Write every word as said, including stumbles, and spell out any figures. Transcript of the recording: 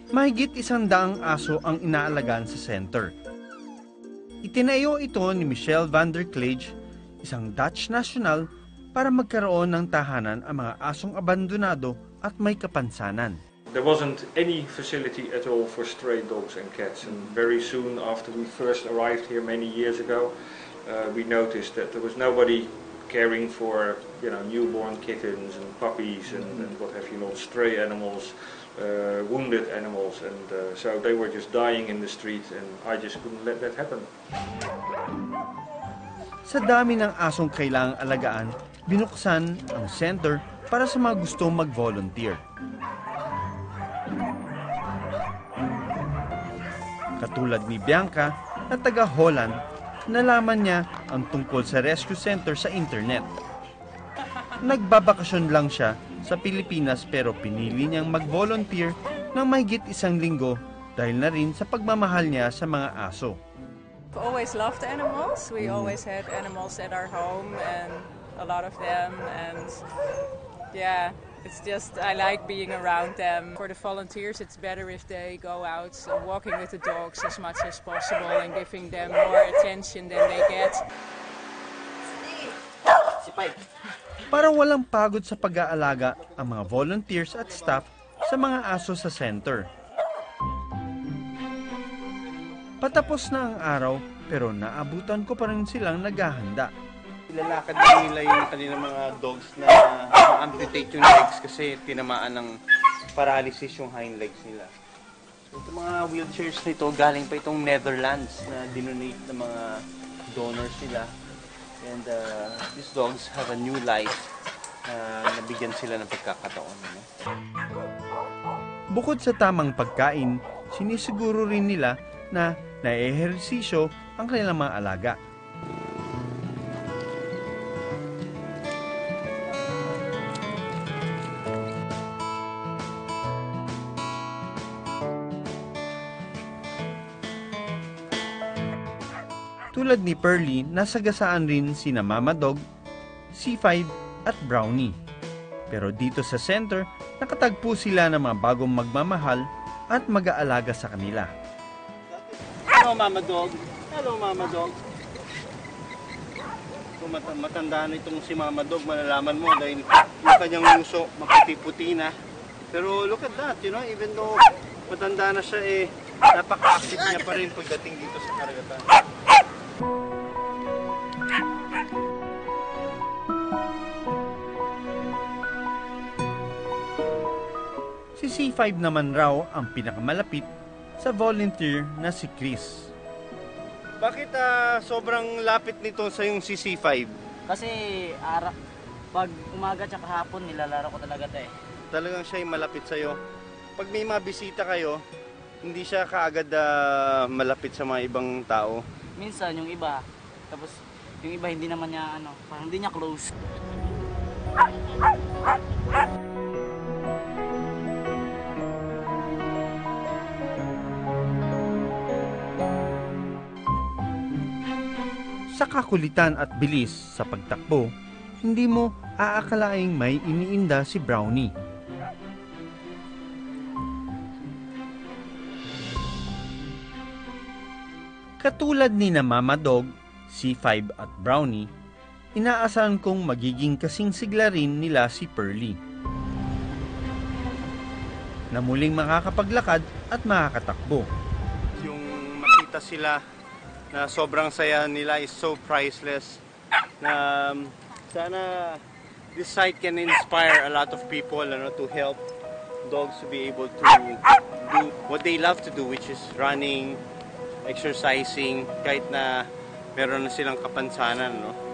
Mahigit isang daang aso ang inaalagaan sa center. Itinayo ito ni Michelle van der Kleij, isang Dutch national, para magkaroon ng tahanan ang mga asong abandonado at may kapansanan. There wasn't any facility at all for stray dogs and cats, and very soon after we first arrived here many years ago, uh, we noticed that there was nobody caring for, you know, newborn kittens and puppies and, and what have you not, stray animals, uh, wounded animals, and uh, so they were just dying in the street, and I just couldn't let that happen. Sa dami ng asong kailangang alagaan, binuksan ang center para sa mga gustong mag-volunteer. Katulad ni Bianca na taga Holland, nalaman niya ang tungkol sa rescue center sa internet. Nagbabakasyon lang siya sa Pilipinas pero pinili niyang mag-volunteer ng mahigit isang linggo dahil na rin sa pagmamahal niya sa mga aso. I've always loved animals. We always had animals at our home and a lot of them, and yeah, it's just I like being around them. For the volunteers, it's better if they go out uh, walking with the dogs as much as possible and giving them more attention than they get. Para walang pagod sa pag-aalaga ang mga volunteers at staff sa mga aso sa center. Patapos na ang araw, pero naabutan ko pa rin silang naghahanda. Ilalakad nila yung kanilang mga dogs na amputate yung legs kasi tinamaan ng paralysis yung hind legs nila. So, itong mga wheelchairs nito galing pa itong Netherlands na dinonate ng mga donors nila. And uh, these dogs have a new life na uh, nabigyan sila ng pagkakataon. No? Bukod sa tamang pagkain, sinisiguro rin nila na naehersisyo ang kanilang mga alaga. Tulad ni Pearly, nasagasaan rin sina Mama Dog, C five at Brownie. Pero dito sa center, nakatagpo sila ng mga bagong magmamahal at mag-aalaga sa kanila. Hello, Mama Dog. Hello, Mama Dog. Kung matanda na itong si Mama Dog, malalaman mo dahil yung kanyang nguso maputi-puti na. Pero look at that, you know, even though matanda na siya, eh, napaka-active niya pa rin pagdating dito sa karagatan. Si C five naman raw ang pinakamalapit sa volunteer na si Chris. Bakit uh, sobrang lapit nito sa yung si C five? Kasi ara, pag umaga at hapon nilalaro ko talaga ito eh. Talagang siya yung malapit sa'yo. Pag may mga bisita kayo, hindi siya kaagad uh, malapit sa mga ibang tao. Minsan yung iba, tapos yung iba hindi naman niya ano, parang hindi niya close. Sa kakulitan at bilis sa pagtakbo, hindi mo aakalaing may iniinda si Brownie. Katulad ni na Mama Dog, C five at Brownie, inaasahan kong magiging kasing sigla rin nila si Pearly, na muling makakapaglakad at makakatakbo. Yung makita sila na sobrang saya nila is so priceless, na um, sana this site can inspire a lot of people, ano, to help dogs to be able to do what they love to do, which is running, exercising, kahit na meron na silang kapansanan, no?